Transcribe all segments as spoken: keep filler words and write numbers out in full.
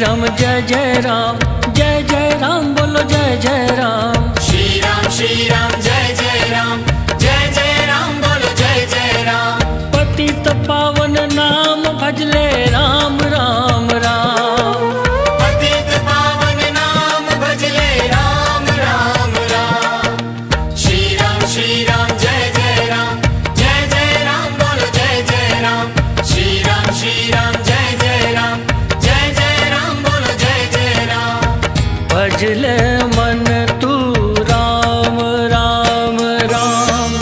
राम जय जय राम, जय जय राम बोलो जय जय राम। श्री राम श्री राम जय जय राम, जय जय राम बोलो जय जय राम। पतित पावन नाम भजले राम राम राम। पतित पावन नाम भजले राम राम राम। श्री राम श्री राम जय जय राम, जय जय राम बोलो जय जय राम। श्री राम श्री राम जय जय राम, जय जय राम बोलो जय जय राम। भजले मन तू राम राम राम।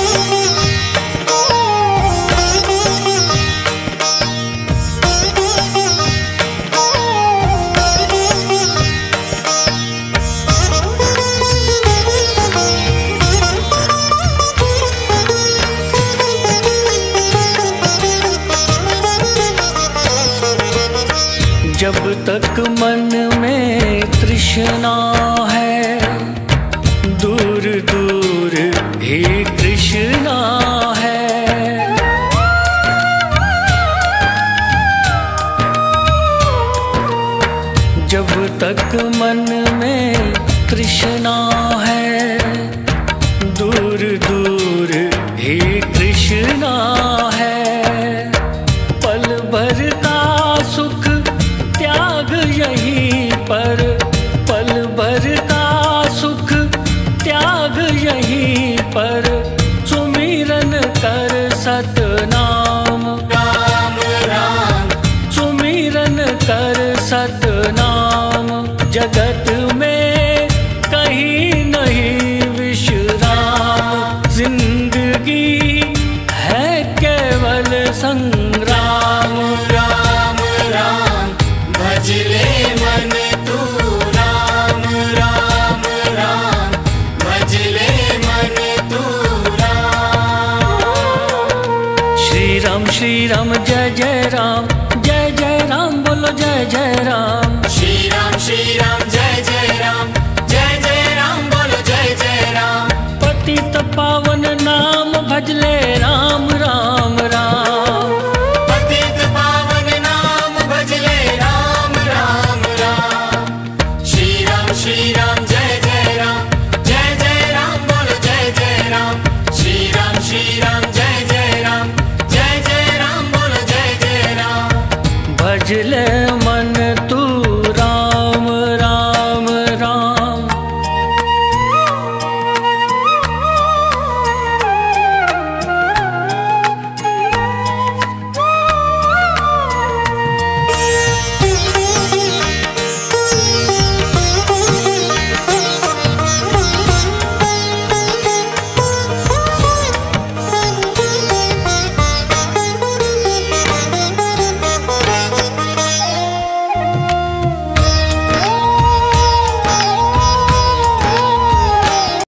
जब तक मन में तृष्णा है, दूर दूर ही कृष्णा है। जब तक मन में तृष्णा है, दूर दूर ही कृष्णा है। पल भर का सुख त्याग यहीं पर, पल भर का सुख त्याग यहीं पर। सुमिरन कर सतनाम राम राम, सुमिरन कर सतनाम। जगत में कहीं नहीं विश्राम, जिंदगी है केवल संग्राम। राम राम भजले मन तू राम राम राम। भजले मन तू राम। श्री राम श्री राम जय जय राम, जय जय राम बोलो जय जय राम। श्री राम श्री राम जय जय राम, जय जय राम बोलो जय जय राम। पतित पावन नाम भजले राम राम राम। पतित पावन नाम भजले राम राम राम। श्री राम श्री राम जय जय राम, जय जय राम बोलो जय जय राम। श्री राम श्री राम